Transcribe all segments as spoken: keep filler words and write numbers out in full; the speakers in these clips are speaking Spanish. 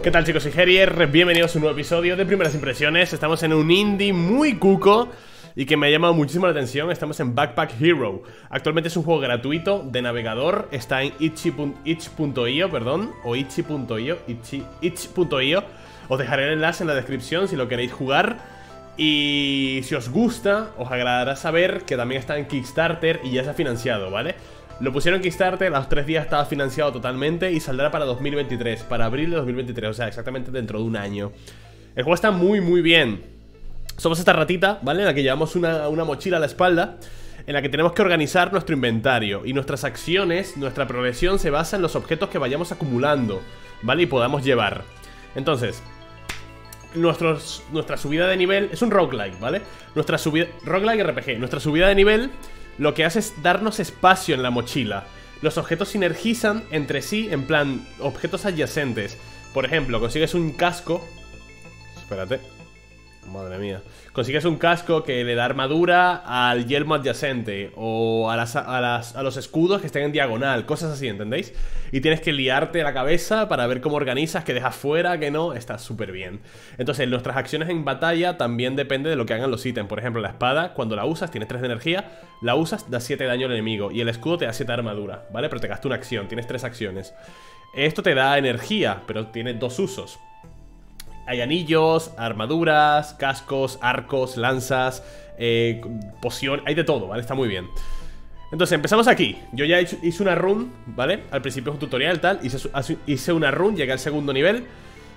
¿Qué tal, chicos? Soy Herier, bienvenidos a un nuevo episodio de Primeras Impresiones. Estamos en un indie muy cuco y que me ha llamado muchísimo la atención. Estamos en Backpack Hero. Actualmente es un juego gratuito de navegador. Está en itch punto io, perdón, o itch punto io, itch punto io. Os dejaré el enlace en la descripción si lo queréis jugar. Y si os gusta, os agradará saber que también está en Kickstarter y ya se ha financiado, ¿vale? Lo pusieron en Kickstarter, a los tres días estaba financiado totalmente y saldrá para dos mil veintitrés, para abril de dos mil veintitrés, o sea, exactamente dentro de un año. El juego está muy muy bien. Somos esta ratita, ¿vale? En la que llevamos una, una mochila a la espalda, en la que tenemos que organizar nuestro inventario. Y nuestras acciones, nuestra progresión se basa en los objetos que vayamos acumulando, ¿vale? Y podamos llevar. Entonces, nuestros, nuestra subida de nivel es un roguelike, ¿vale? Nuestra subida, roguelike R P G, nuestra subida de nivel lo que hace es darnos espacio en la mochila. Los objetos sinergizan entre sí, en plan, objetos adyacentes. Por ejemplo, consigues un casco. Espérate. Madre mía. Consigues un casco que le da armadura al yelmo adyacente, o a, las, a, las, a los escudos que estén en diagonal, cosas así, ¿entendéis? Y tienes que liarte la cabeza para ver cómo organizas, que dejas fuera, que no. Está súper bien. Entonces, nuestras acciones en batalla también depende de lo que hagan los ítems. Por ejemplo, la espada, cuando la usas, tienes tres de energía. La usas, da siete de daño al enemigo. Y el escudo te da siete de armadura, ¿vale? Pero te gasta una acción, tienes tres acciones. Esto te da energía, pero tiene dos usos. Hay anillos, armaduras, cascos, arcos, lanzas, eh, poción, hay de todo, ¿vale? Está muy bien. Entonces, empezamos aquí. Yo ya hice una run, ¿vale? Al principio es un tutorial, tal. Hice, hice una run, llegué al segundo nivel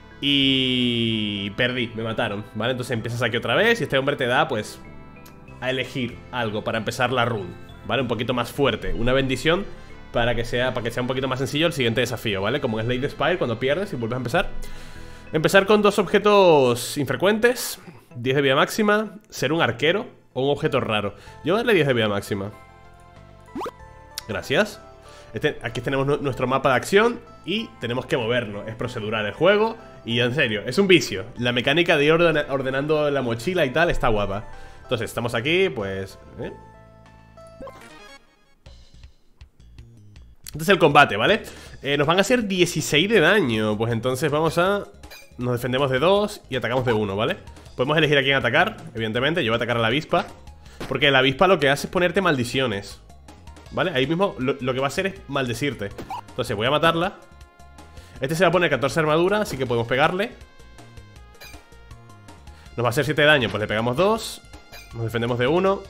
y perdí, me mataron, ¿vale? Entonces empiezas aquí otra vez y este hombre te da, pues, a elegir algo para empezar la run, ¿vale? Un poquito más fuerte, una bendición para que sea, para que sea un poquito más sencillo el siguiente desafío, ¿vale? Como en Slay the Spire, cuando pierdes y vuelves a empezar. Empezar con dos objetos infrecuentes, diez de vida máxima, ser un arquero o un objeto raro. Yo voy a darle diez de vida máxima. Gracias. Este, aquí tenemos nuestro mapa de acción y tenemos que movernos. Es procedural el juego y en serio, es un vicio. La mecánica de ir orden ordenando la mochila y tal está guapa. Entonces, estamos aquí, pues... ¿eh? Este es el combate, ¿vale? Eh, nos van a hacer dieciséis de daño. Pues entonces vamos a... Nos defendemos de dos y atacamos de uno, ¿vale? Podemos elegir a quién atacar, evidentemente. Yo voy a atacar a la avispa, porque la avispa lo que hace es ponerte maldiciones, ¿vale? Ahí mismo lo, lo que va a hacer es maldecirte. Entonces voy a matarla. Este se va a poner catorce de armadura, así que podemos pegarle. Nos va a hacer siete de daño, pues le pegamos dos. Nos defendemos de uno.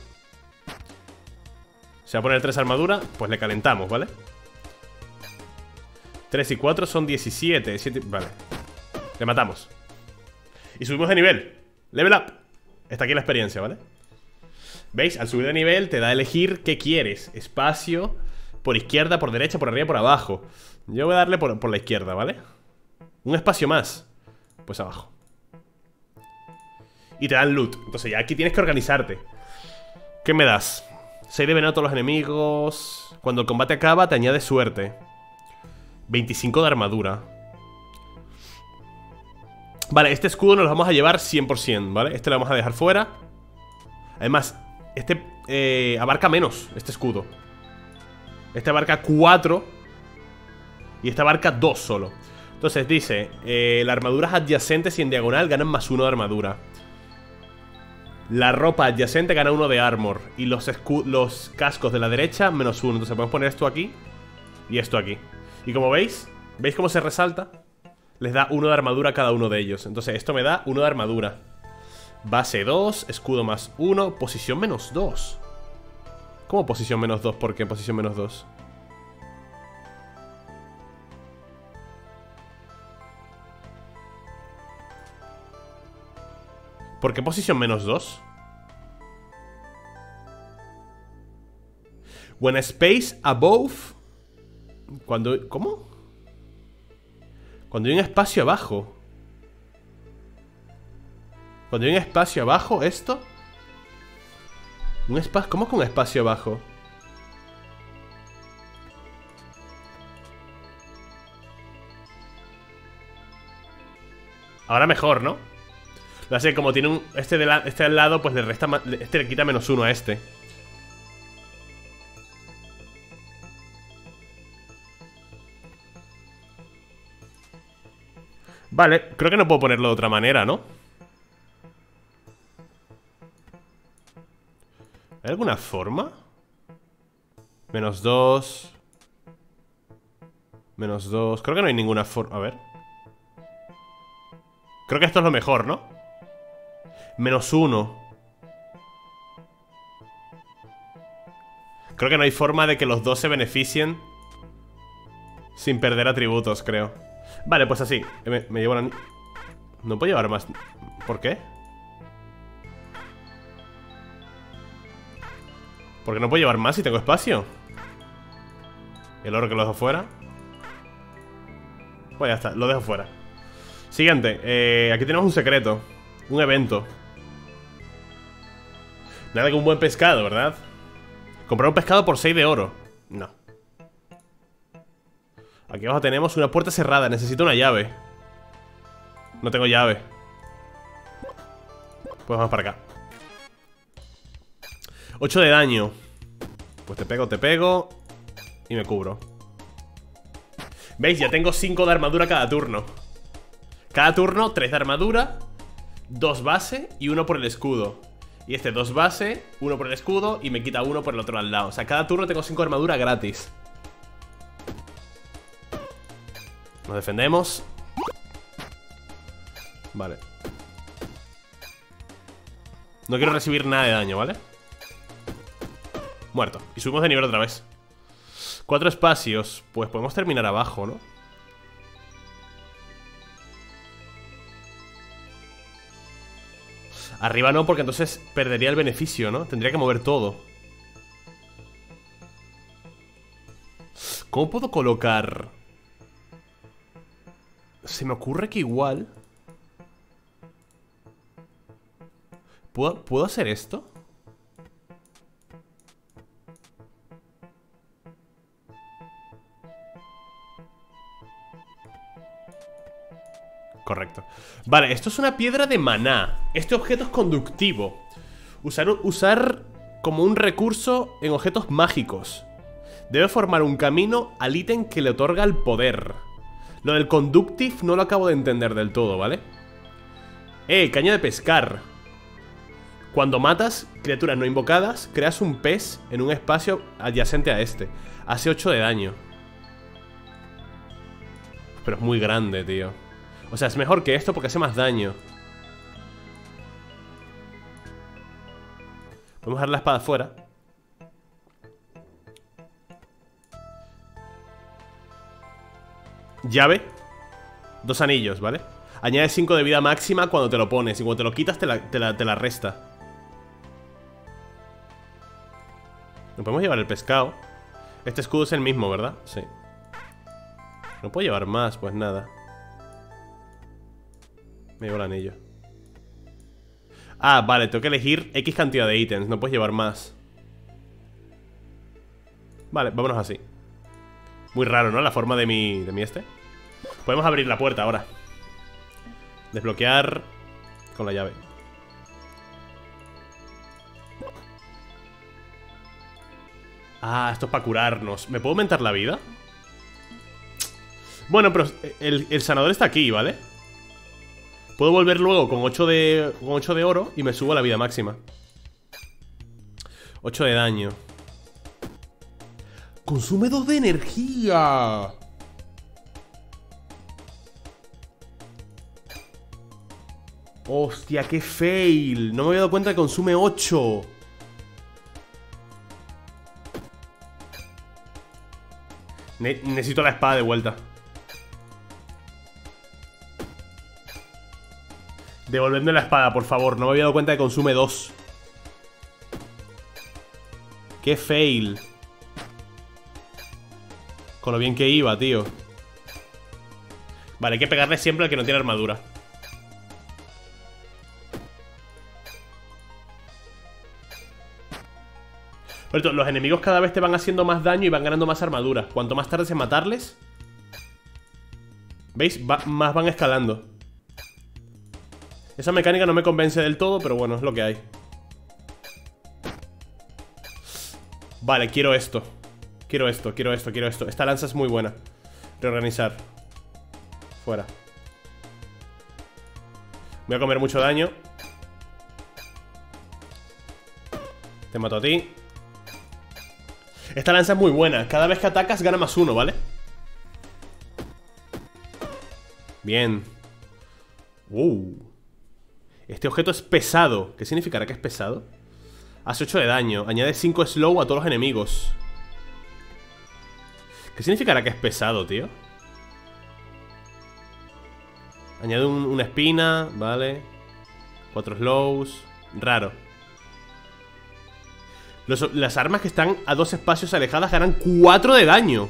Se va a poner tres de armadura, pues le calentamos, ¿vale? tres y cuatro son diecisiete, siete, vale. Le matamos. Y subimos de nivel. Level up. Está aquí la experiencia, ¿vale? ¿Veis? Al subir de nivel te da a elegir qué quieres. Espacio, por izquierda, por derecha, por arriba, por abajo. Yo voy a darle por, por la izquierda, ¿vale? Un espacio más. Pues abajo. Y te dan loot. Entonces ya aquí tienes que organizarte. ¿Qué me das? seis de veneno a todos los enemigos. Cuando el combate acaba te añade suerte. veinticinco de armadura. Vale, este escudo nos lo vamos a llevar cien por cien, ¿vale? Este lo vamos a dejar fuera. Además, este eh, abarca menos, este escudo. Este abarca cuatro. Y este abarca dos solo. Entonces dice, eh, las armaduras adyacentes y en diagonal ganan más uno de armadura. La ropa adyacente gana uno de armor. Y los, los cascos de la derecha menos uno. Entonces podemos poner esto aquí y esto aquí. Y como veis, ¿veis cómo se resalta? Les da uno de armadura a cada uno de ellos. Entonces esto me da uno de armadura. Base dos, escudo más uno, posición menos dos. ¿Cómo posición menos dos? ¿Por qué posición menos dos? ¿Por qué posición menos dos? When a space above... Cuando... ¿Cómo? Cuando hay un espacio abajo. Cuando hay un espacio abajo, ¿esto? Un espacio... ¿Cómo que un espacio abajo? Ahora mejor, ¿no? Lo hace como tiene un... Este, de la, este al lado, pues le resta... Este le quita menos uno a este. Vale, creo que no puedo ponerlo de otra manera, ¿no? ¿Hay alguna forma? Menos dos. Menos dos. Creo que no hay ninguna forma. A ver. Creo que esto es lo mejor, ¿no? Menos uno. Creo que no hay forma de que los dos se beneficien sin perder atributos, creo. Vale, pues así. Me, me llevo la... No puedo llevar más. ¿Por qué? Porque no puedo llevar más si tengo espacio. El oro que lo dejo fuera. Pues ya está, lo dejo fuera. Siguiente, eh, aquí tenemos un secreto. Un evento. Nada que un buen pescado, ¿verdad? Comprar un pescado por seis de oro. No. Aquí abajo tenemos una puerta cerrada. Necesito una llave. No tengo llave. Pues vamos para acá. ocho de daño. Pues te pego, te pego. Y me cubro. ¿Veis? Ya tengo cinco de armadura cada turno. Cada turno, tres de armadura, dos base y uno por el escudo. Y este dos base, uno por el escudo y me quita uno por el otro al lado. O sea, cada turno tengo cinco de armadura gratis. Nos defendemos. Vale. No quiero recibir nada de daño, ¿vale? Muerto. Y subimos de nivel otra vez. Cuatro espacios. Pues podemos terminar abajo, ¿no? Arriba no, porque entonces perdería el beneficio, ¿no? Tendría que mover todo. ¿Cómo puedo colocar? Se me ocurre que igual ¿Puedo, ¿puedo hacer esto? Correcto. Vale, esto es una piedra de maná. Este objeto es conductivo. Usar, usar como un recurso en objetos mágicos. Debe formar un camino al ítem que le otorga el poder. Lo del conductive no lo acabo de entender del todo, ¿vale? Eh, caña de pescar. Cuando matas criaturas no invocadas, creas un pez en un espacio adyacente a este. Hace ocho de daño. Pero es muy grande, tío. O sea, es mejor que esto porque hace más daño. Podemos dejar la espada fuera. Llave. Dos anillos, ¿vale? Añade cinco de vida máxima cuando te lo pones. Y cuando te lo quitas te la, te la, te la resta. No podemos llevar el pescado. Este escudo es el mismo, ¿verdad? Sí. No puedo llevar más, pues nada. Me llevo el anillo. Ah, vale, tengo que elegir X cantidad de ítems. No puedes llevar más. Vale, vámonos así. Muy raro, ¿no? La forma de mi, de mi este. Podemos abrir la puerta ahora. Desbloquear con la llave. Ah, esto es para curarnos. ¿Me puedo aumentar la vida? Bueno, pero el, el sanador está aquí, ¿vale? Puedo volver luego con ocho de, con ocho de oro y me subo a la vida máxima. ocho de daño. Consume dos de energía. Hostia, qué fail. No me había dado cuenta que consume ocho. Ne- necesito la espada de vuelta. Devolvedme la espada, por favor. No me había dado cuenta que consume dos. Qué fail. Con lo bien que iba, tío. Vale, hay que pegarle siempre al que no tiene armadura. Por cierto, los enemigos cada vez te van haciendo más daño y van ganando más armadura. Cuanto más tardes en matarles, ¿veis? Va, más van escalando. Esa mecánica no me convence del todo, pero bueno, es lo que hay. Vale, quiero esto. Quiero esto, quiero esto, quiero esto. Esta lanza es muy buena. Reorganizar. Fuera. Voy a comer mucho daño. Te mato a ti. Esta lanza es muy buena. Cada vez que atacas gana más uno, ¿vale? Bien. Uh. Este objeto es pesado. ¿Qué significará que es pesado? Hace ocho de daño. Añade cinco slow a todos los enemigos. ¿Qué significará que es pesado, tío? Añade un, una espina, vale. Cuatro slows. Raro. Los, las armas que están a dos espacios alejadas ganan cuatro de daño.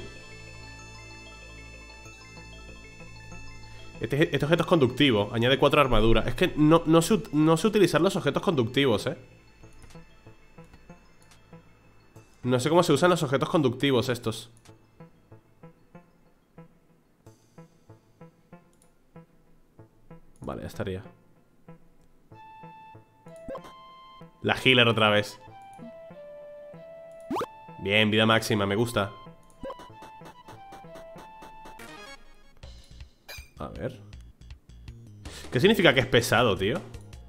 Este, este objeto es conductivo. Añade cuatro armadura. Es que no, no, sé, no sé utilizar los objetos conductivos, eh. No sé cómo se usan los objetos conductivos estos. Vale, ya estaría. La healer otra vez. Bien, vida máxima, me gusta. A ver. ¿Qué significa que es pesado, tío?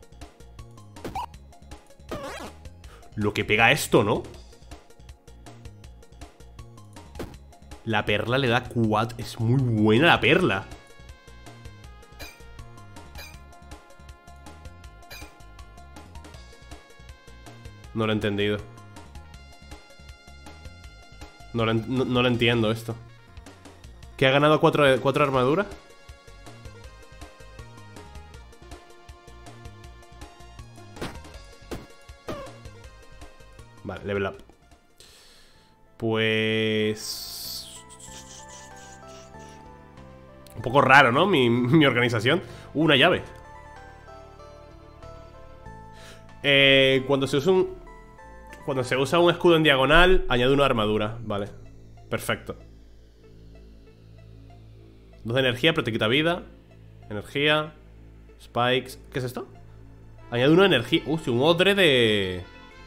Lo que pega esto, ¿no? La perla le da cuatro. Es muy buena la perla. No lo he entendido. No lo, no, no lo entiendo esto. ¿Que ha ganado cuatro, cuatro armaduras? Vale, level up. Pues... un poco raro, ¿no? Mi, mi organización. Uh, una llave. Eh, cuando se usa un... Cuando se usa un escudo en diagonal, añade una armadura. Vale, perfecto. Dos de energía, pero te quita vida. Energía. Spikes. ¿Qué es esto? Añade una energía. Uy, un odre de...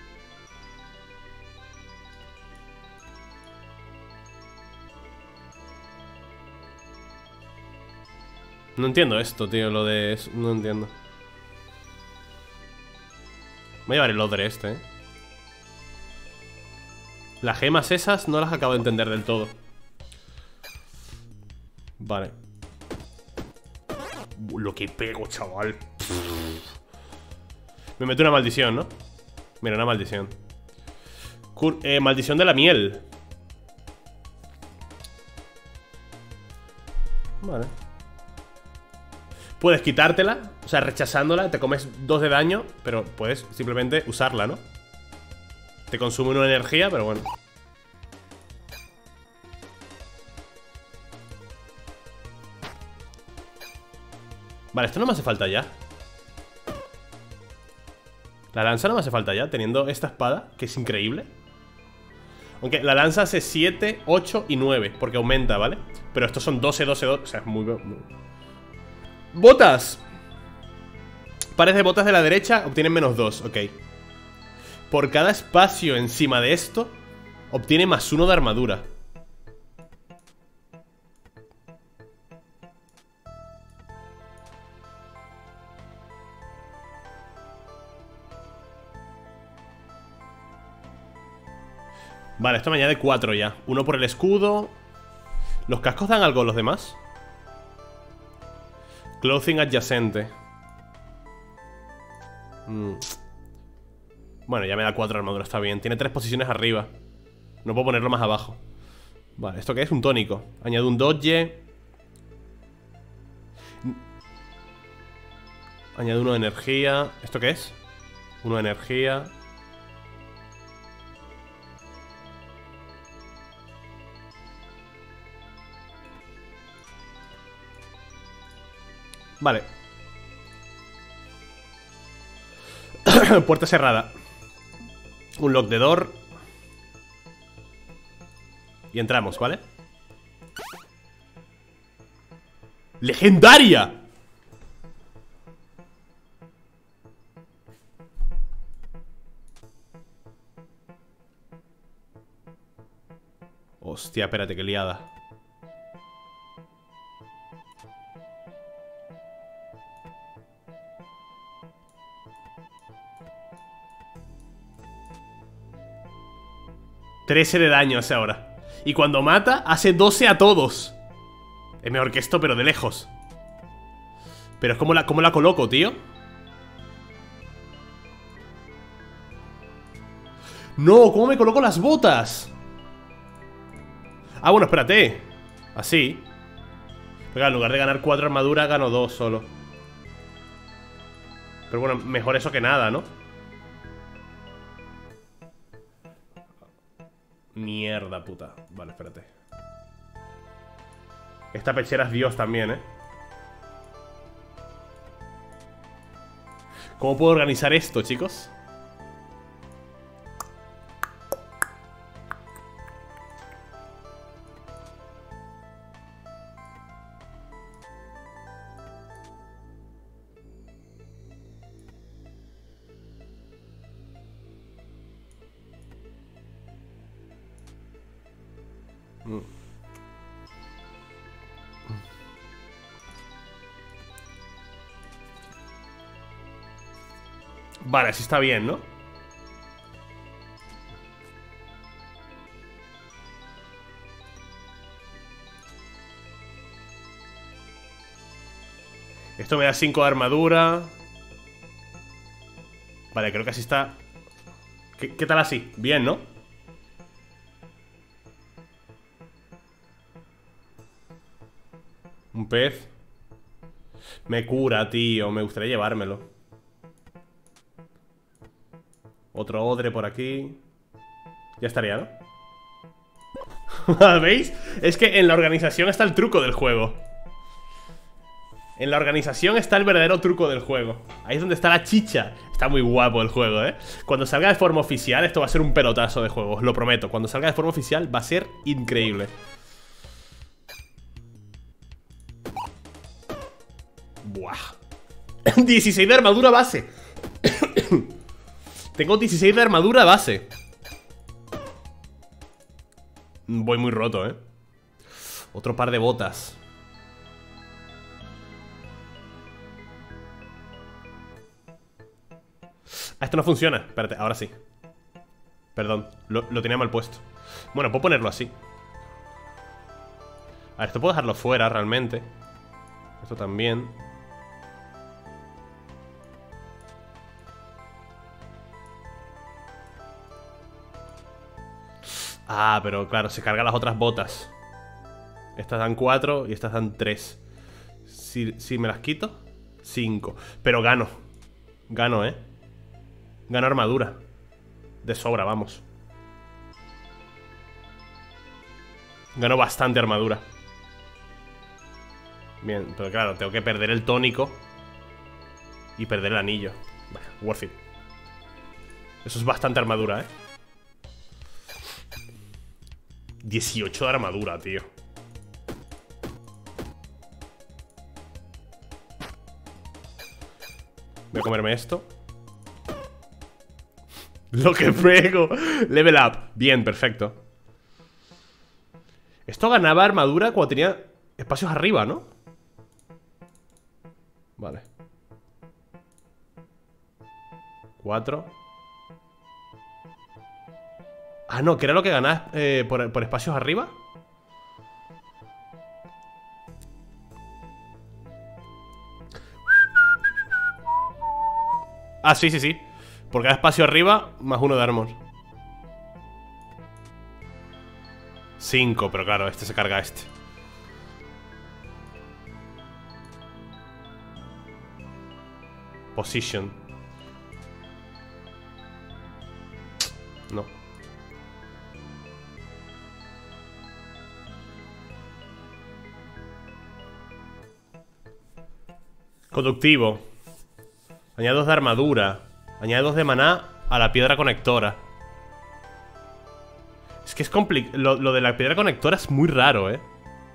No entiendo esto, tío, lo de... No entiendo. Voy a llevar el odre este, eh. Las gemas esas no las acabo de entender del todo. Vale. Lo que pego, chaval. Me meto una maldición, ¿no? Mira, una maldición. Cur eh, maldición de la miel. Vale. Puedes quitártela, o sea, rechazándola, te comes dos de daño, pero puedes simplemente usarla, ¿no? Te consume una energía, pero bueno. Vale, esto no me hace falta ya. La lanza no me hace falta ya, teniendo esta espada, que es increíble. Aunque la lanza hace siete, ocho y nueve, porque aumenta, ¿vale? Pero estos son doce, doce, doce, o sea, es muy... muy... ¡Botas! Pares de botas de la derecha obtienen menos dos, ok. Por cada espacio encima de esto, obtiene más uno de armadura. Vale, esto me añade cuatro ya. Uno por el escudo. ¿Los cascos dan algo a los demás? Clothing adyacente. mm. Bueno, ya me da cuatro armaduras, está bien. Tiene tres posiciones arriba. No puedo ponerlo más abajo. Vale, ¿esto qué es? Un tónico. Añado un dodge. Añado uno de energía. ¿Esto qué es? Uno de energía. Vale. Puerta cerrada. Un lock de door. Y entramos, ¿vale? ¡Legendaria! Hostia, espérate, qué liada. trece de daño hace ahora. Y cuando mata, hace doce a todos. Es mejor que esto, pero de lejos. Pero es como la, cómo la coloco, tío. No, ¿cómo me coloco las botas? Ah, bueno, espérate. Así. Pero en lugar de ganar cuatro armaduras, gano dos solo. Pero bueno, mejor eso que nada, ¿no? Mierda puta. Vale, espérate. Esta pechera es Dios también, ¿eh? ¿Cómo puedo organizar esto, chicos? Mm. Vale, así está bien, ¿no? Esto me da cinco de armadura. Vale, creo que así está. ¿Qué, qué tal así? Bien, ¿no? Un pez. Me cura, tío. Me gustaría llevármelo. Otro odre por aquí. Ya estaría, ¿no? ¿Veis? Es que en la organización está el truco del juego. En la organización está el verdadero truco del juego. Ahí es donde está la chicha. Está muy guapo el juego, ¿eh? Cuando salga de forma oficial, esto va a ser un pelotazo de juego, os lo prometo. Cuando salga de forma oficial va a ser increíble. Buah. dieciséis de armadura base. Tengo dieciséis de armadura base. Voy muy roto, ¿eh? Otro par de botas. Ah, esto no funciona. Espérate, ahora sí. Perdón, lo, lo tenía mal puesto. Bueno, puedo ponerlo así. A ver, esto puedo dejarlo fuera realmente. Esto también. Ah, pero claro, se cargan las otras botas. Estas dan cuatro y estas dan tres. Si, si me las quito, cinco. Pero gano. Gano, ¿eh? Gano armadura. De sobra, vamos. Gano bastante armadura. Bien, pero claro, tengo que perder el tónico y perder el anillo. Bueno, worth it. Eso es bastante armadura, ¿eh? dieciocho de armadura, tío. Voy a comerme esto. Lo que pego. Level up. Bien, perfecto. Esto ganaba armadura cuando tenía espacios arriba, ¿no? Vale. Cuatro. Ah, no, que era lo que ganabas eh, por, por espacios arriba. Ah, sí, sí, sí. Por cada espacio arriba, más uno de armor. Cinco, pero claro, este se carga a este. Position. No. Conductivo. Añade dos de armadura. Añade dos de maná a la piedra conectora. Es que es complicado. Lo, lo de la piedra conectora es muy raro, ¿eh?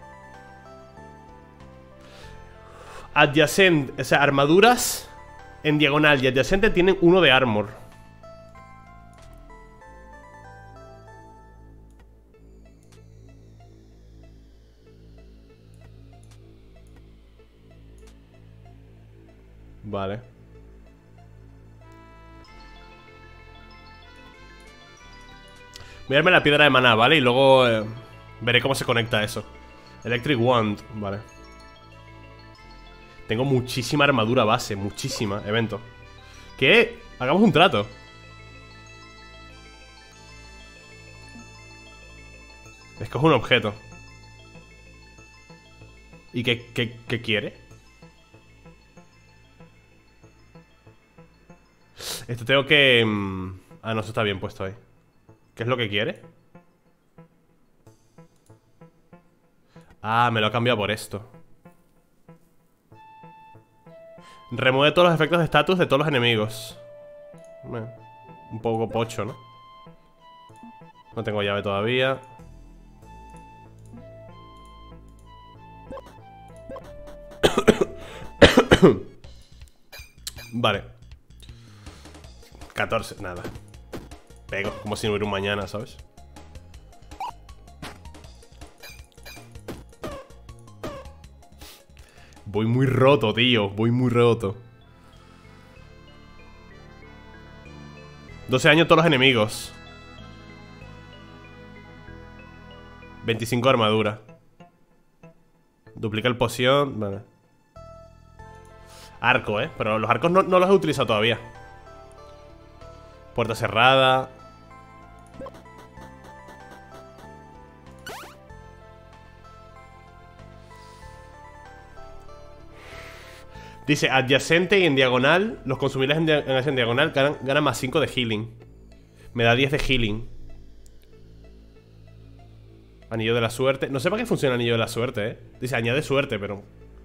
Adyacente. O sea, armaduras en diagonal y adyacente tienen uno de armor. Vale. Voy a darme la piedra de maná, ¿vale? Y luego eh, veré cómo se conecta eso. Electric Wand, vale. Tengo muchísima armadura base, muchísima, evento. ¿Qué? Hagamos un trato. Escoge un objeto. ¿Y qué, qué, qué quiere? Esto tengo que... Ah, no, eso está bien puesto ahí. ¿Qué es lo que quiere? Ah, me lo ha cambiado por esto. Remueve todos los efectos de estatus de todos los enemigos. Bueno, un poco pocho, ¿no? No tengo llave todavía. Vale. catorce, nada. Pego, como si no hubiera un mañana, ¿sabes? Voy muy roto, tío. Voy muy roto. doce años todos los enemigos. veinticinco de armadura. Duplica el poción. Vale. Arco, eh. Pero los arcos no, no los he utilizado todavía. Puerta cerrada. Dice, adyacente y en diagonal. Los consumibles en, dia en diagonal ganan, ganan más cinco de healing. Me da diez de healing. Anillo de la suerte. No sé para qué funciona el anillo de la suerte, eh. Dice, añade suerte, pero...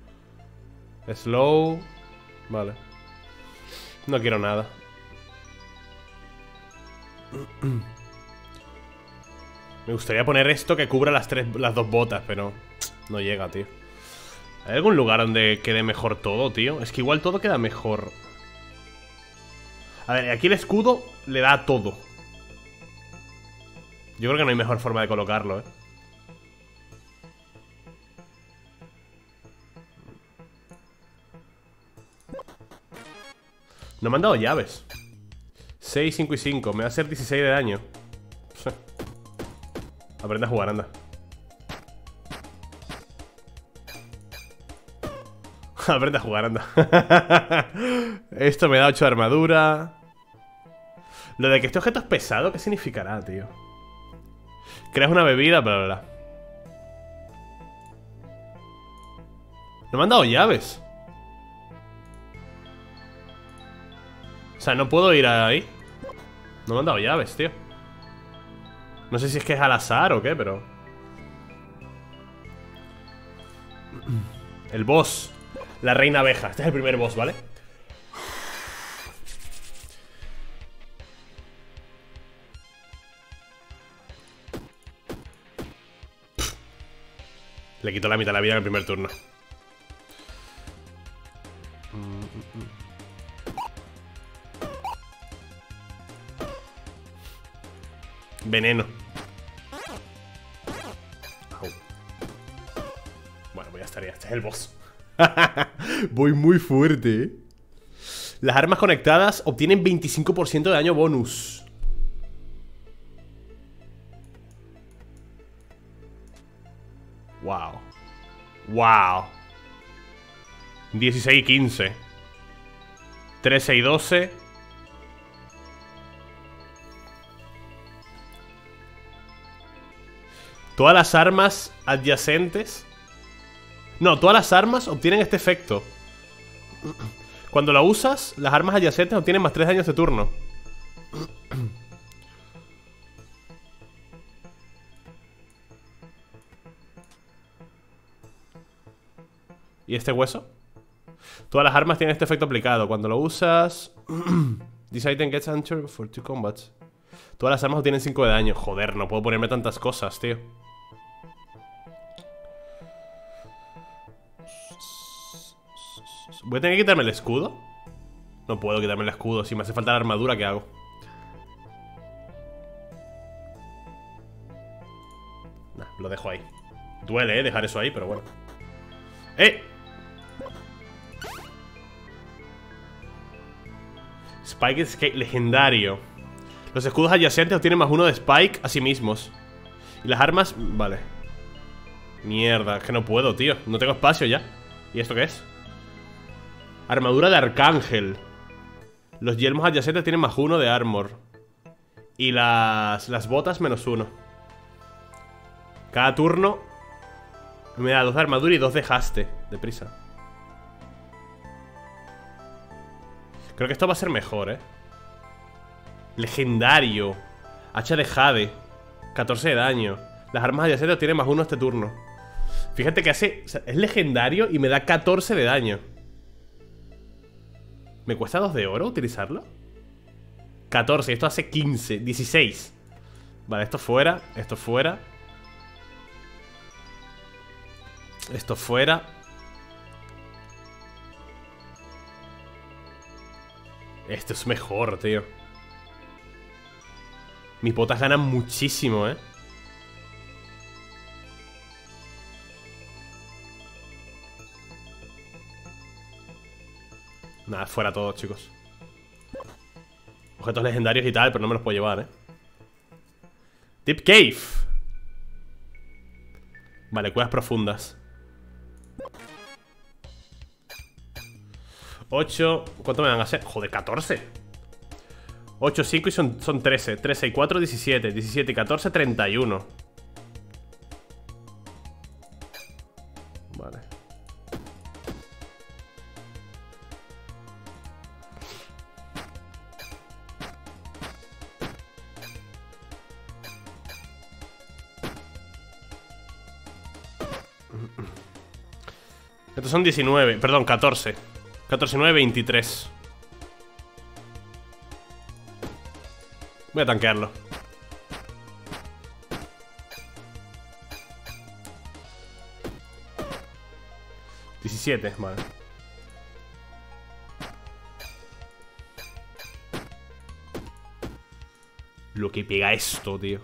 Slow. Vale. No quiero nada. Me gustaría poner esto que cubra las tres, las dos botas, pero no llega, tío. ¿Hay algún lugar donde quede mejor todo, tío? Es que igual todo queda mejor. A ver, aquí el escudo le da a todo. Yo creo que no hay mejor forma de colocarlo, eh. No me han dado llaves. seis, cinco y cinco. Me va a hacer dieciséis de daño. Aprende a jugar, anda. Aprende a jugar, anda. Esto me da ocho de armadura. Lo de que este objeto es pesado, ¿qué significará, tío? Creas una bebida, bla, bla, bla. No me han dado llaves. O sea, no puedo ir ahí. No me han dado llaves, tío. No sé si es que es al azar o qué, pero... El boss. La reina abeja. Este es el primer boss, ¿vale? Le quito la mitad de la vida en el primer turno. Veneno. Au. Bueno, pues ya estaría. Este es el boss. Voy muy fuerte, ¿eh? Las armas conectadas obtienen veinticinco por ciento de daño bonus. Wow. Wow. dieciséis y quince. trece y doce. Todas las armas adyacentes. No, todas las armas obtienen este efecto. Cuando la usas, las armas adyacentes obtienen más tres daños de turno. ¿Y este hueso? Todas las armas tienen este efecto aplicado. Cuando lo usas... This item gets entered for two combats. Todas las armas obtienen cinco de daño. Joder, no puedo ponerme tantas cosas, tío. ¿Voy a tener que quitarme el escudo? No puedo quitarme el escudo. Si me hace falta la armadura, ¿qué hago? Nah, lo dejo ahí. Duele, eh, dejar eso ahí, pero bueno. ¡Eh! Spike Escape legendario. Los escudos adyacentes obtienen más uno de Spike a sí mismos. Y las armas... Vale. Mierda, es que no puedo, tío. No tengo espacio ya. ¿Y esto qué es? Armadura de Arcángel. Los yelmos adyacentes tienen más uno de armor. Y las, las botas menos uno. Cada turno me da dos de armadura y dos de haste. Deprisa. Creo que esto va a ser mejor, eh. Legendario. Hacha de Jade. catorce de daño. Las armas adyacentes tienen más uno este turno. Fíjate que hace... O sea, es legendario y me da catorce de daño. ¿Me cuesta dos de oro utilizarlo? catorce, esto hace quince, dieciséis. Vale, esto fuera, esto fuera. Esto fuera. Esto es mejor, tío. Mis botas ganan muchísimo, eh. Nada, fuera todo, chicos. Objetos legendarios y tal, pero no me los puedo llevar, eh. Deep Cave. Vale, cuevas profundas. ocho. ¿Cuánto me van a hacer? Joder, catorce. ocho, cinco y son, son trece. trece y cuatro, diecisiete. diecisiete y catorce, treinta y uno. Vale. Estos son diecinueve, perdón, catorce. catorce, nueve, veintitrés. Voy a tanquearlo. diecisiete, vale. Lo que pega esto, tío.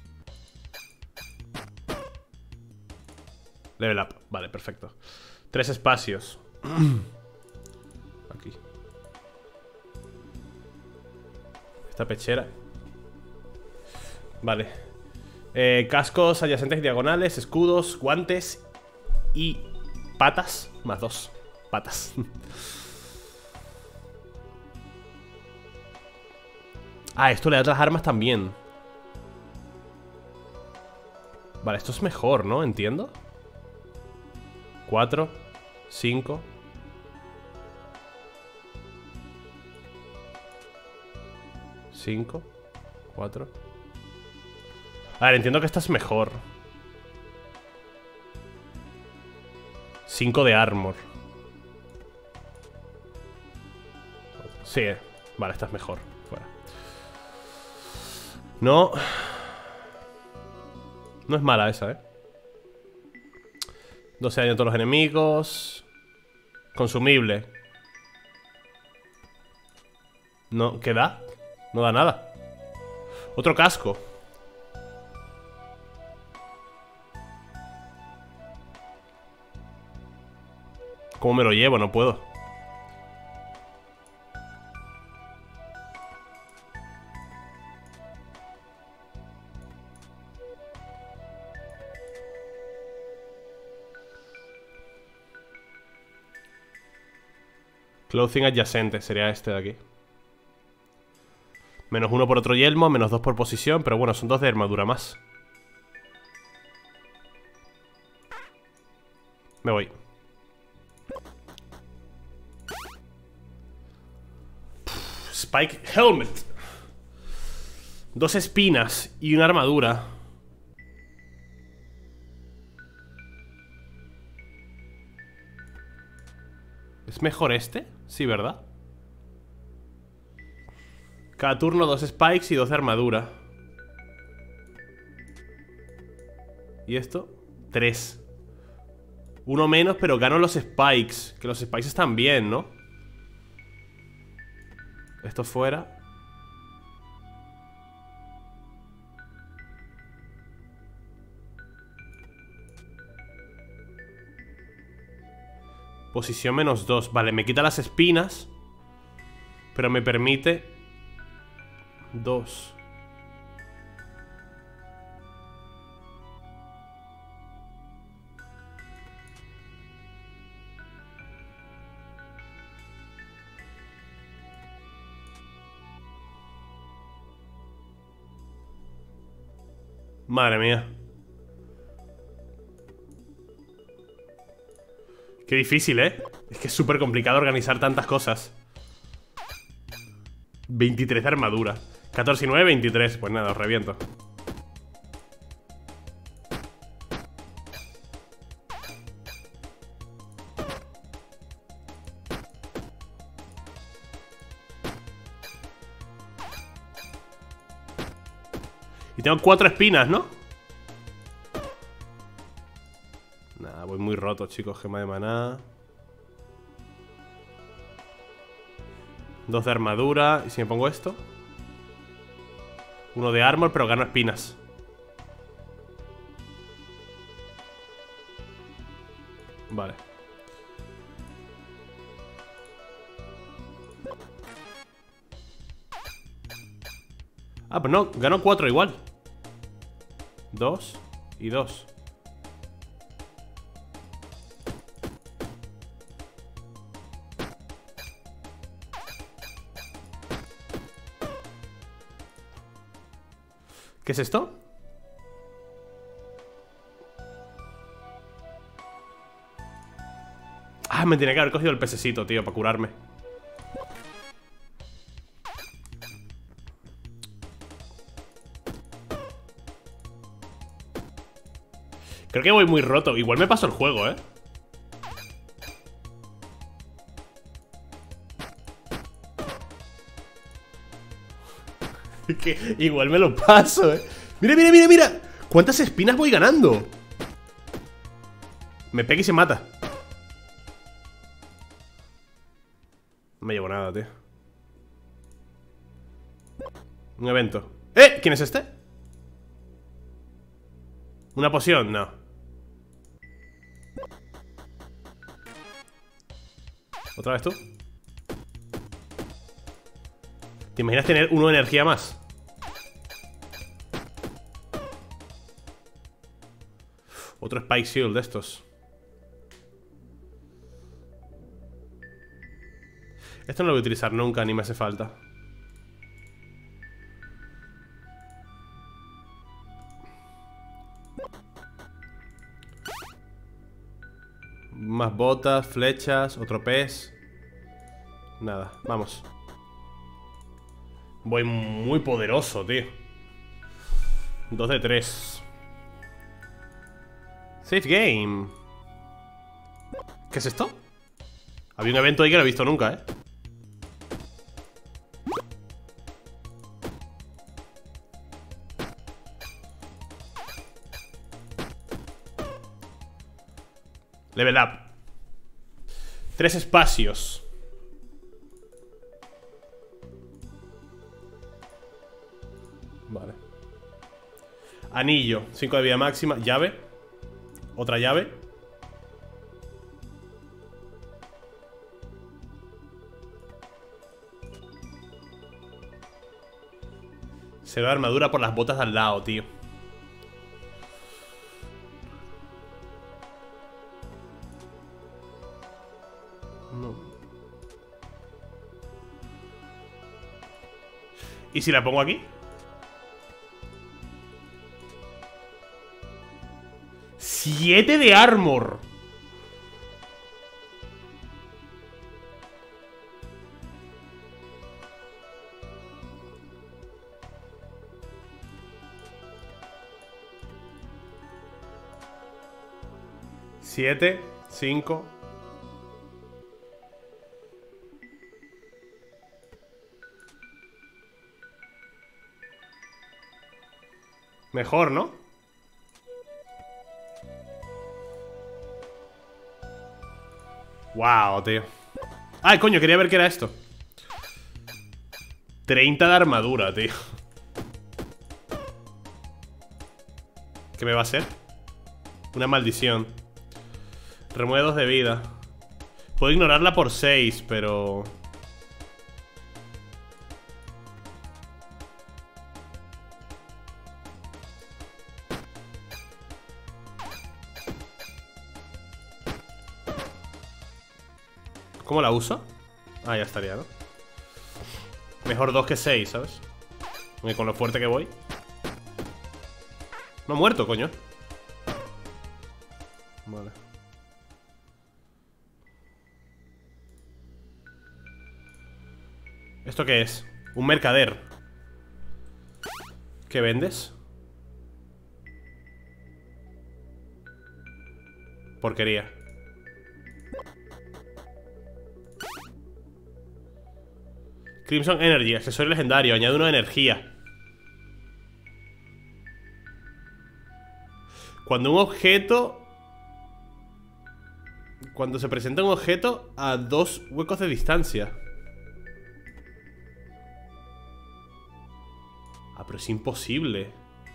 Level up, vale, perfecto. Tres espacios. Aquí. Esta pechera. Vale. eh, Cascos adyacentes diagonales, escudos, guantes y patas. Más dos patas. Ah, esto le da otras armas también. Vale, esto es mejor, ¿no? Entiendo. Cuatro, cinco. Cinco, cuatro. A ver, entiendo que esta es mejor. Cinco de armor. Sí, eh. Vale, esta es mejor. Fuera. No. No es mala esa, eh. doce daño a todos los enemigos. Consumible. No, ¿qué da? No da nada. Otro casco. ¿Cómo me lo llevo? No puedo. Clothing adyacente sería este de aquí. Menos uno por otro yelmo, menos dos por posición. Pero bueno, son dos de armadura más. Me voy. Pff, Spike Helmet. Dos espinas y una armadura. ¿Es mejor este? Sí, ¿verdad? Cada turno dos spikes y dos de armadura. ¿Y esto? Tres. Uno menos, pero gano los spikes. Que los spikes están bien, ¿no? Esto fuera. Posición menos dos. Vale, me quita las espinas, pero me permite dos. Madre mía. Qué difícil, ¿eh? Es que es súper complicado organizar tantas cosas. veintitrés de armadura. catorce y nueve, veintitrés. Pues nada, os reviento. Y tengo cuatro espinas, ¿no? Nada, voy muy roto, chicos. Gema de maná. Dos de armadura. ¿Y si me pongo esto? Uno de armor, pero gano espinas. Vale. Ah, pues no, gano cuatro igual. Dos y dos. ¿Qué es esto? Ah, me tenía que haber cogido el pececito, tío, para curarme. Creo que voy muy roto. Igual me paso el juego, ¿eh? Que igual me lo paso, ¿eh? Mira, mira, mira, mira. ¿Cuántas espinas voy ganando? Me pega y se mata. No me llevo nada, tío. Un evento. ¡Eh! ¿Quién es este? ¿Una poción? No. ¿Otra vez tú? ¿Te imaginas tener uno de energía más? Otro Spike Shield de estos. Esto no lo voy a utilizar nunca, ni me hace falta. Más botas, flechas, otro pez. Nada, vamos. Voy muy poderoso, tío. Dos de tres. Save game. ¿Qué es esto? Había un evento ahí que no he visto nunca, ¿eh? Level up. Tres espacios. Vale. Anillo, cinco de vida máxima. Llave. Otra llave. Se ve armadura por las botas de al lado, tío. No. ¿Y si la pongo aquí? Siete de armor. Siete, cinco. Mejor, ¿no? Wow, tío. Ay, coño, quería ver qué era esto. treinta de armadura, tío. ¿Qué me va a hacer? Una maldición. Remueve dos de vida. Puedo ignorarla por seis, pero... ¿Cómo la uso? Ah, ya estaría, ¿no? Mejor dos que seis, ¿sabes? Porque con lo fuerte que voy. No ha muerto, coño. Vale. ¿Esto qué es? Un mercader. ¿Qué vendes? Porquería. Crimson Energy, accesorio legendario. Añade uno de energía. Cuando un objeto... Cuando se presenta un objeto a dos huecos de distancia. Ah, pero es imposible.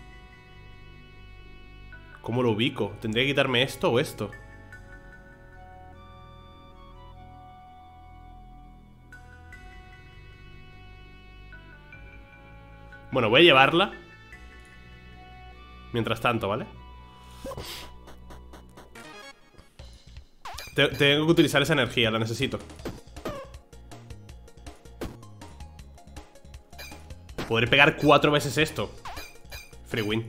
¿Cómo lo ubico? ¿Tendría que quitarme esto o esto? Bueno, voy a llevarla. Mientras tanto, ¿vale? Te- Tengo que utilizar esa energía, la necesito. Podré pegar cuatro veces esto. Free win.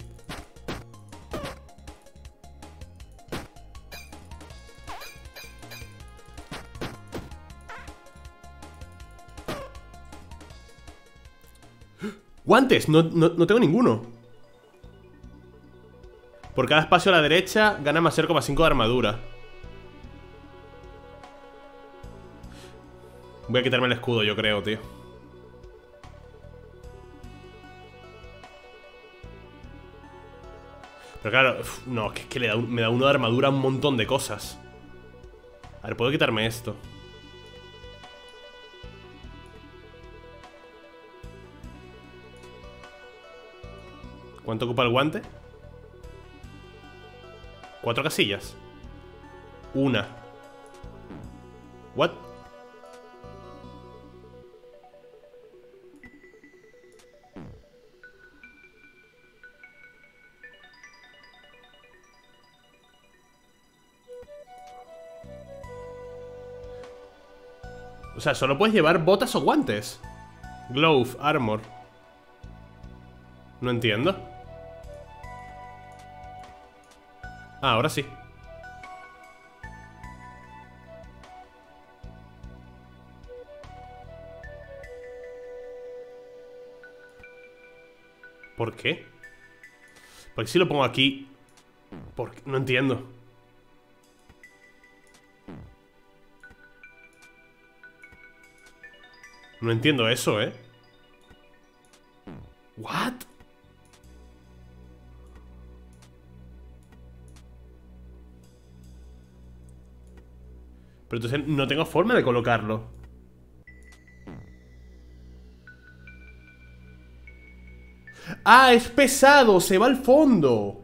¡Guantes! No, no, no tengo ninguno. Por cada espacio a la derecha gana más cero coma cinco de armadura. Voy a quitarme el escudo, yo creo, tío. Pero claro, uf, no, es que, es que le da un- me da uno de armadura a un montón de cosas. A ver, puedo quitarme esto. ¿Cuánto ocupa el guante? Cuatro casillas. Una. What? O sea, solo puedes llevar botas o guantes. Glove, armor. No entiendo. Ah, ahora sí. ¿Por qué? Porque si lo pongo aquí. ¿Por qué? No entiendo. No entiendo eso, ¿eh? ¿What? Pero entonces no tengo forma de colocarlo. ¡Ah! Es pesado, se va al fondo.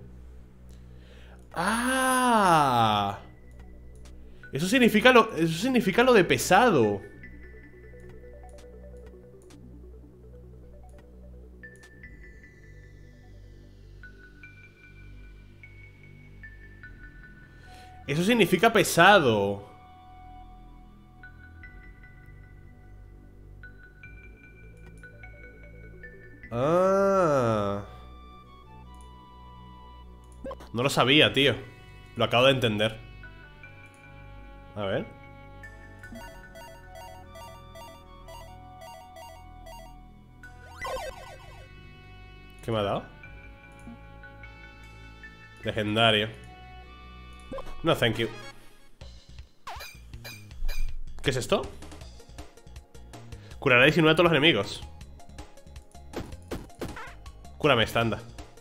¡Ah! Eso significa lo, eso significa lo de pesado. Eso significa pesado. Ah. No lo sabía, tío. Lo acabo de entender. A ver. ¿Qué me ha dado? Legendario. No, thank you. ¿Qué es esto? Curará diecinueve a todos los enemigos. Cúrame esta, anda.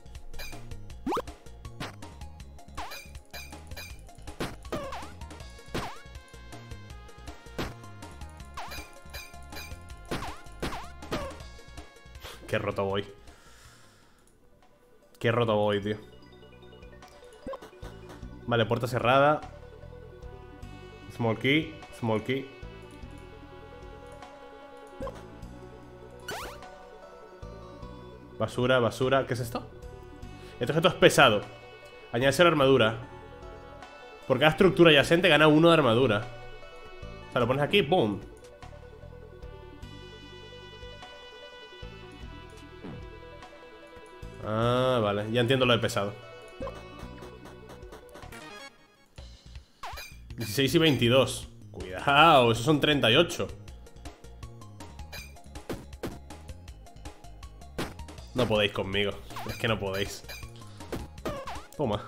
Qué roto voy. Qué roto voy, tío. Vale, puerta cerrada. Small key, small key. Basura, basura. ¿Qué es esto? Este objeto es pesado. Añade la armadura. Por cada estructura adyacente gana uno de armadura. O sea, lo pones aquí, ¡boom! Ah, vale, ya entiendo lo de pesado. dieciséis y veintidós. Cuidado, esos son treinta y ocho. No podéis conmigo. Es que no podéis. Toma.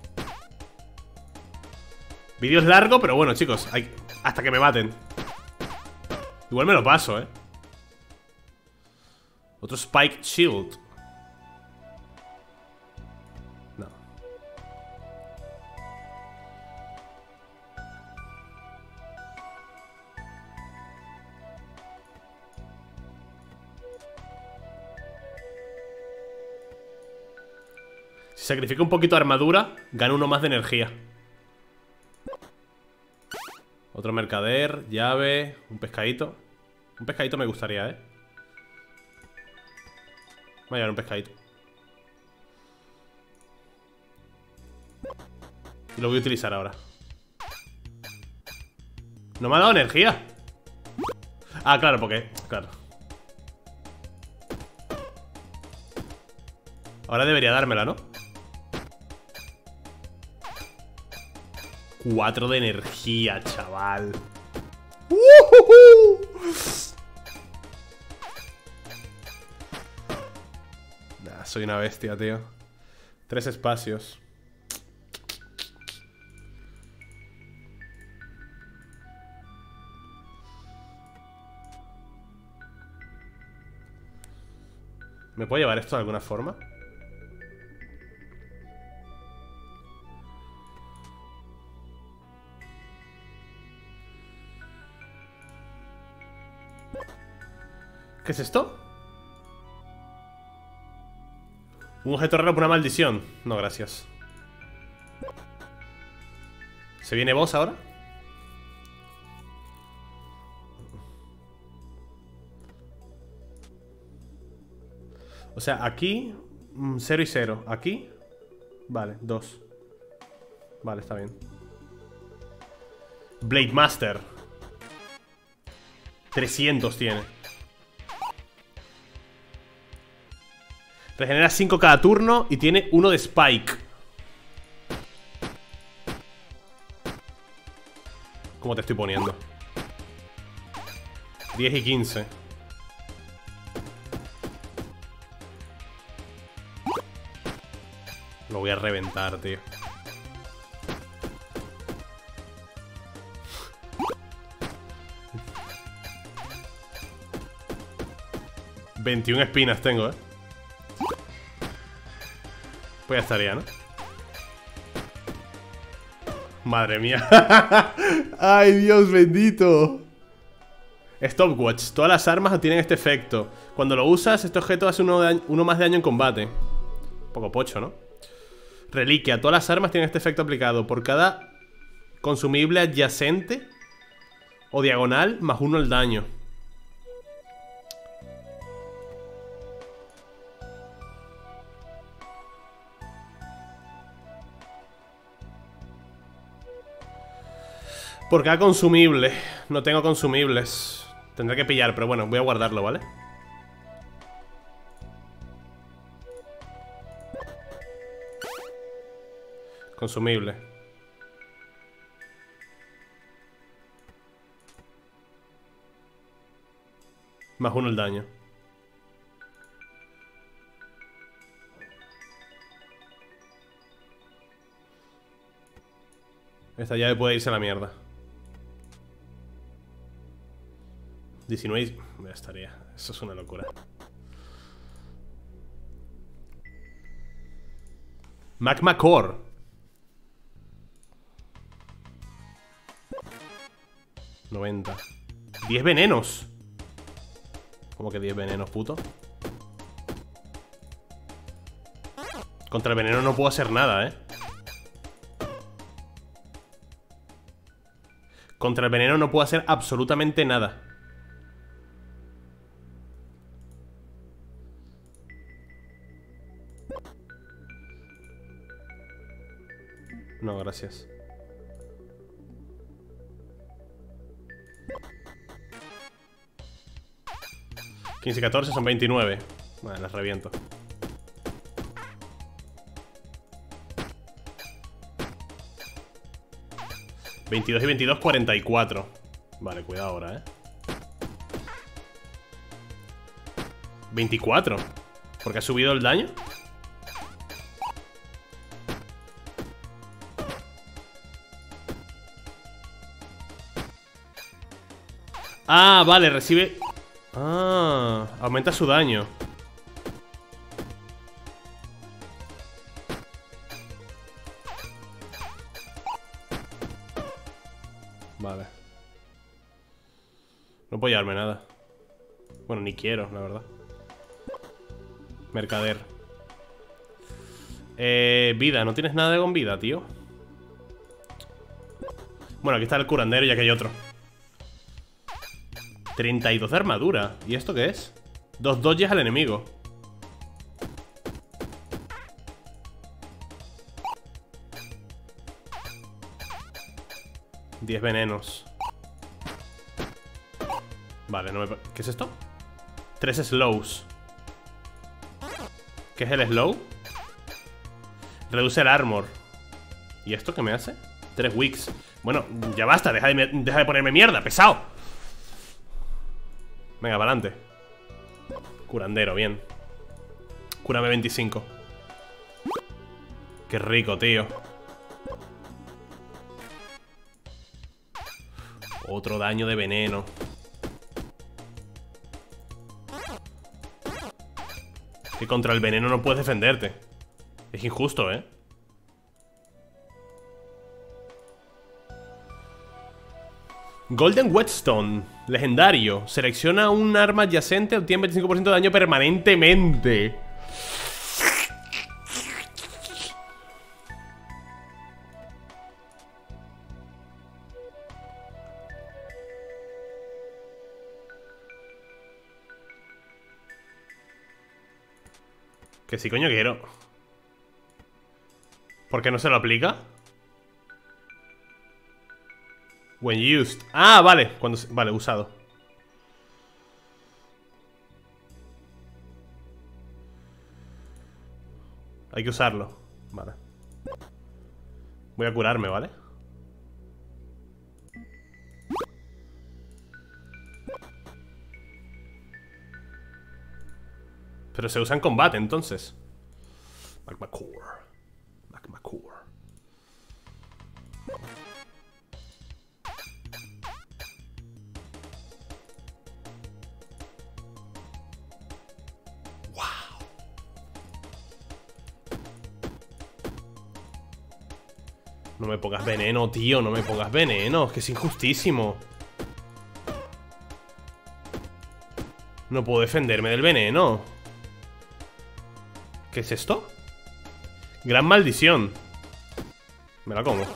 Vídeo es largo, pero bueno, chicos, hay... hasta que me maten. Igual me lo paso, eh. Otro Spike Shield. No. Si sacrifico un poquito de armadura, gano uno más de energía. Otro mercader, llave, un pescadito. Un pescadito me gustaría, ¿eh? Voy a llevar un pescadito. Y lo voy a utilizar ahora. No me ha dado energía. Ah, claro, porque... Claro. Ahora debería dármela, ¿no? Cuatro de energía, chaval. ¡Uh-huh! Nah, soy una bestia, tío. Tres espacios. ¿Me puedo llevar esto de alguna forma? ¿Qué es esto? Un objeto raro por una maldición. No, gracias. ¿Se viene boss ahora? O sea, aquí cero y cero. Aquí, vale, dos. Vale, está bien. Blade Master. trescientos tiene. Regenera cinco cada turno y tiene uno de Spike. ¿Cómo te estoy poniendo? diez y quince. Lo voy a reventar, tío. veintiuna espinas tengo, eh. Pues ya estaría, ¿no? Madre mía. Ay, Dios bendito. Stopwatch. Todas las armas tienen este efecto. Cuando lo usas, este objeto hace uno, de uno más de daño en combate. Un poco pocho, ¿no? Reliquia. Todas las armas tienen este efecto aplicado. Por cada consumible adyacente o diagonal, más uno el daño. Por cada consumible. No tengo consumibles. Tendré que pillar, pero bueno, voy a guardarlo, ¿vale? Consumible. Más uno el daño. Esta llave puede irse a la mierda. diecinueve. Ya estaría. Eso es una locura. Magma Core. noventa. diez venenos. ¿Cómo que diez venenos, puto? Contra el veneno no puedo hacer nada, ¿eh? Contra el veneno no puedo hacer absolutamente nada. No, gracias. quince y catorce son veintinueve. Bueno, las reviento. veintidós y veintidós, cuarenta y cuatro. Vale, cuidado ahora, eh veinticuatro. ¿Por qué ha subido el daño? Ah, vale, recibe... Ah, aumenta su daño. Vale. No puedo llevarme nada. Bueno, ni quiero, la verdad. Mercader. Eh, vida, ¿no tienes nada de con vida, tío? Bueno, aquí está el curandero y aquí hay otro. treinta y dos de armadura. ¿Y esto qué es? Dos dodges al enemigo. diez venenos. Vale, no me... ¿Qué es esto? Tres slows. ¿Qué es el slow? Reduce el armor. ¿Y esto qué me hace? Tres wicks. Bueno, ya basta, deja de, deja de ponerme mierda, pesado. Venga, para adelante. Curandero, bien. Cúrame veinticinco. Qué rico, tío. Otro daño de veneno. Que contra el veneno no puedes defenderte. Es injusto, ¿eh? Golden Whetstone, legendario. Selecciona un arma adyacente, obtiene veinticinco por ciento de daño permanentemente. Que sí, coño, quiero. ¿Por qué no se lo aplica? When used. Ah, vale, cuando se... Vale, usado. Hay que usarlo. Vale. Voy a curarme, ¿vale? Pero se usa en combate, entonces. Magma Core. Magma Core. Wow. No me pongas veneno, tío. No me pongas veneno. Es que es injustísimo. No puedo defenderme del veneno. ¿Qué es esto? Gran maldición. Me la como.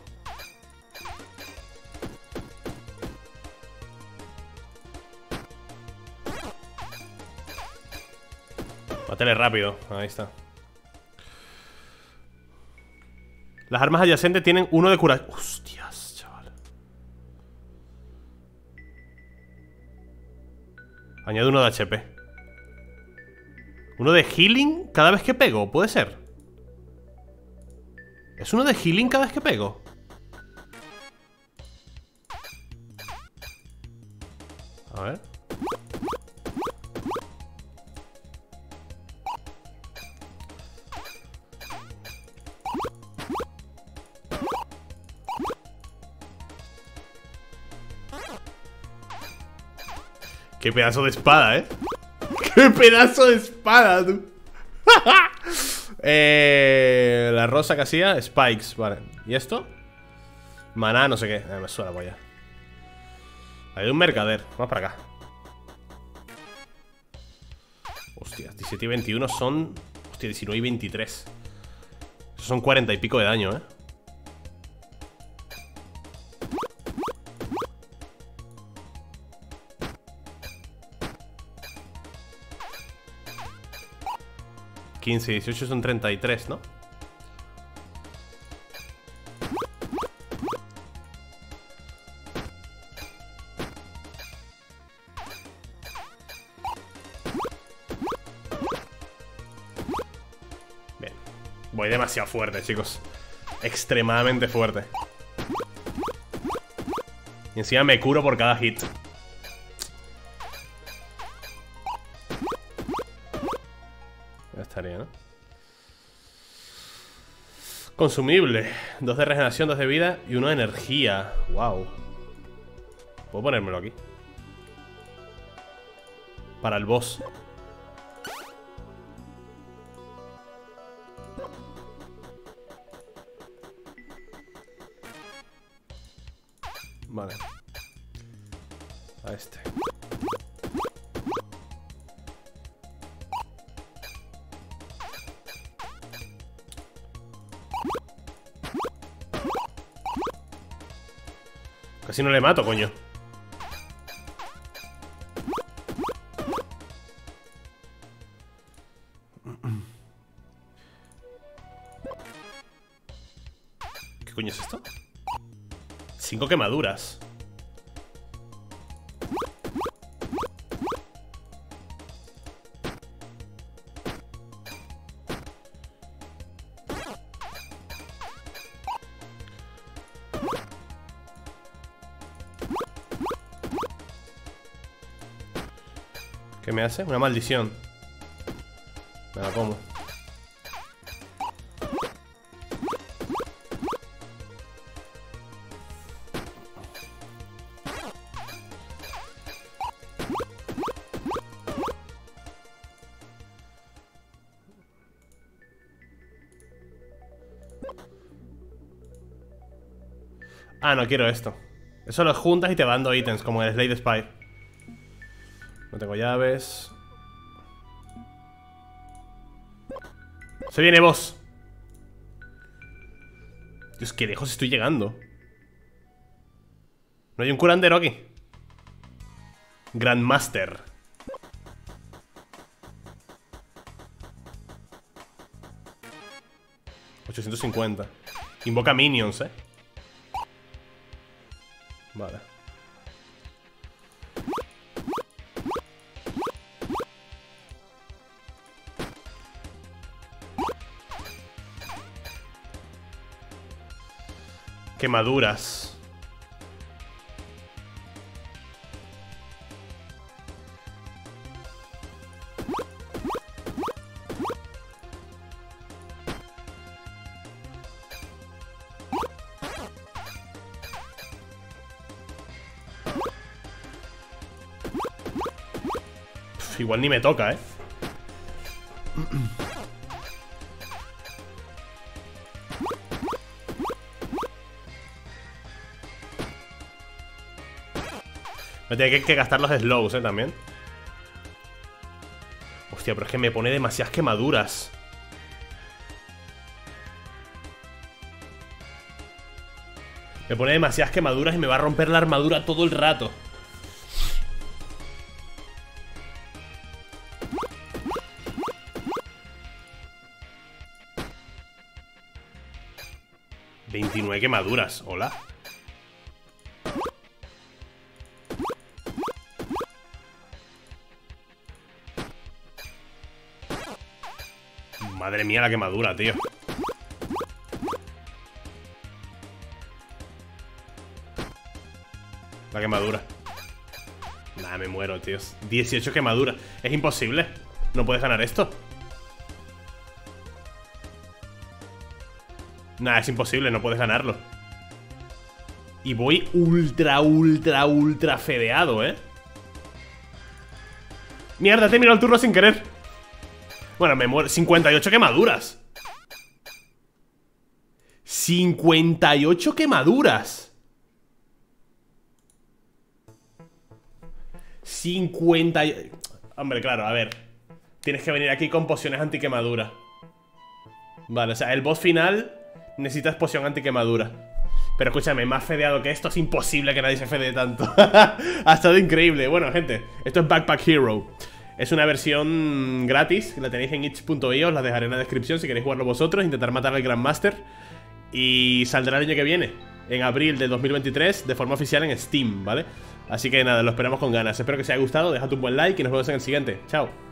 Mátale rápido. Ahí está. Las armas adyacentes tienen uno de cura... Hostias, chaval. Añade uno de H P. Uno de healing cada vez que pego, ¿puede ser? ¿Es uno de healing cada vez que pego? A ver. Qué pedazo de espada, ¿eh? ¡Qué pedazo de espada, tú! eh, la rosa que hacía, spikes, vale. ¿Y esto? Maná, no sé qué. Eh, me suena, voy a. Hay un mercader, vamos para acá. Hostia, diecisiete y veintiuno son... Hostia, diecinueve y veintitrés. Esos son cuarenta y pico de daño, eh. quince y dieciocho son treinta y tres, ¿no? Bien. Voy demasiado fuerte, chicos. Extremadamente fuerte. Y encima me curo por cada hit. Ya estaría, ¿no? Consumible. Dos de regeneración, dos de vida y uno de energía. Wow. Puedo ponérmelo aquí. Para el boss. Vale. A este. Casi no le mato, coño. ¿Qué coño es esto? Cinco quemaduras. ¿Qué me hace? Una maldición. Me la como. Ah, no quiero esto. Eso lo juntas y te van dos ítems, como el Slade Spire. No tengo llaves. Se viene boss. Dios, qué lejos estoy llegando. ¿No hay un curandero aquí? Grandmaster. ochocientos cincuenta. Invoca minions, eh. Vale. Quemaduras. Pff, igual ni me toca, eh. Me tiene que, que gastar los slows, eh, también. Hostia, pero es que me pone demasiadas quemaduras. Me pone demasiadas quemaduras y me va a romper la armadura todo el rato. veintinueve quemaduras, hola. Madre mía la quemadura, tío. La quemadura. Nah, me muero, tío. dieciocho quemaduras. Es imposible. No puedes ganar esto. Nah, es imposible, no puedes ganarlo. Y voy ultra, ultra, ultra fedeado, ¿eh? Mierda, he terminado el turno sin querer. Bueno, me muero. cincuenta y ocho quemaduras. cincuenta y ocho quemaduras. cincuenta. Hombre, claro, a ver. Tienes que venir aquí con pociones antiquemadura. Vale, o sea, el boss final necesitas poción antiquemadura. Pero escúchame, más fedeado que esto es imposible que nadie se fedee tanto. Ha estado increíble. Bueno, gente, esto es Backpack Hero. Es una versión gratis, la tenéis en itch punto i o, os la dejaré en la descripción si queréis jugarlo vosotros, intentar matar al Grandmaster. Y saldrá el año que viene, en abril de dos mil veintitrés, de forma oficial en Steam, ¿vale? Así que nada, lo esperamos con ganas. Espero que os haya gustado, dejad un buen like y nos vemos en el siguiente. Chao.